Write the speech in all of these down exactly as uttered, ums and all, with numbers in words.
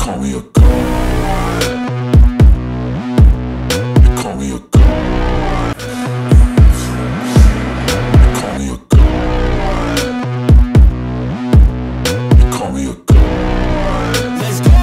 call me a god. You call me a god. You call me a god. You call me a god. Let's go.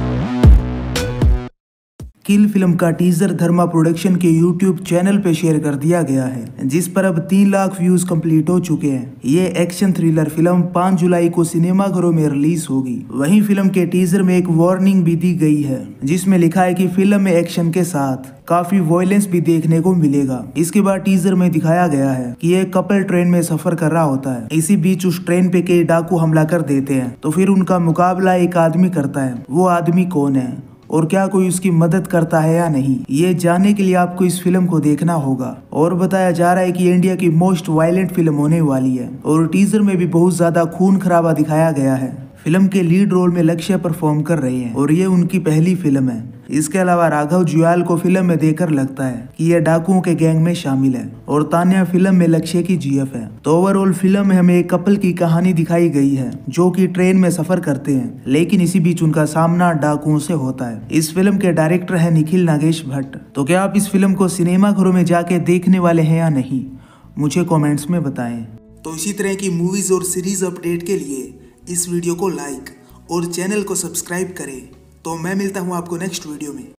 Kill film का teaser Dharma production के YouTube channel पे share कर दिया गया है, जिस पर अब तीन लाख व्यूज कंप्लीट हो चुके हैं। ये एक्शन थ्रिलर फिल्म पाँच जुलाई को सिनेमाघरों में रिलीज होगी। वहीं फिल्म के टीजर में एक वार्निंग भी दी गई है, जिसमें लिखा है कि फिल्म में एक्शन के साथ काफी वॉयलेंस भी देखने को मिलेगा। इसके बाद टीजर में दिखाया गया है कि एक कपल ट्रेन में सफर कर रहा होता है। इसी बीच उस ट्रेन पे कई डाकू हमला कर देते हैं, तो फिर उनका मुकाबला एक आदमी करता है। वो आदमी कौन है और क्या कोई उसकी मदद करता है या नहीं, ये जानने के लिए आपको इस फिल्म को देखना होगा। और बताया जा रहा है कि इंडिया की मोस्ट वायलेंट फिल्म होने वाली है और टीजर में भी बहुत ज्यादा खून खराबा दिखाया गया है। फिल्म के लीड रोल में लक्ष्य परफॉर्म कर रहे हैं और ये उनकी पहली फिल्म है। इसके अलावा राघव जुयाल को फिल्म में देखकर लगता है कि यह डाकुओं के गैंग में शामिल है और तान्या फिल्म में लक्ष्य की जीएफ है। तो ओवरऑल फिल्म में हमें एक कपल की कहानी दिखाई गई है जो कि ट्रेन में सफर करते हैं, लेकिन इसी बीच उनका सामना डाकुओं से होता है। इस फिल्म के डायरेक्टर है निखिल नागेश भट्ट। तो क्या आप इस फिल्म को सिनेमाघरों में जाके देखने वाले हैं या नहीं, मुझे कॉमेंट्स में बताएं। तो इसी तरह की मूवीज और सीरीज अपडेट के लिए इस वीडियो को लाइक और चैनल को सब्सक्राइब करें। तो मैं मिलता हूं आपको नेक्स्ट वीडियो में।